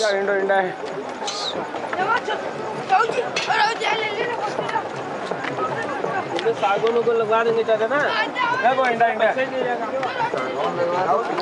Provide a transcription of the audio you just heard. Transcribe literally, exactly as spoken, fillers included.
Indo इंडा है सागों को लगा देंगे चाचा ना। देखो इंडा इंडा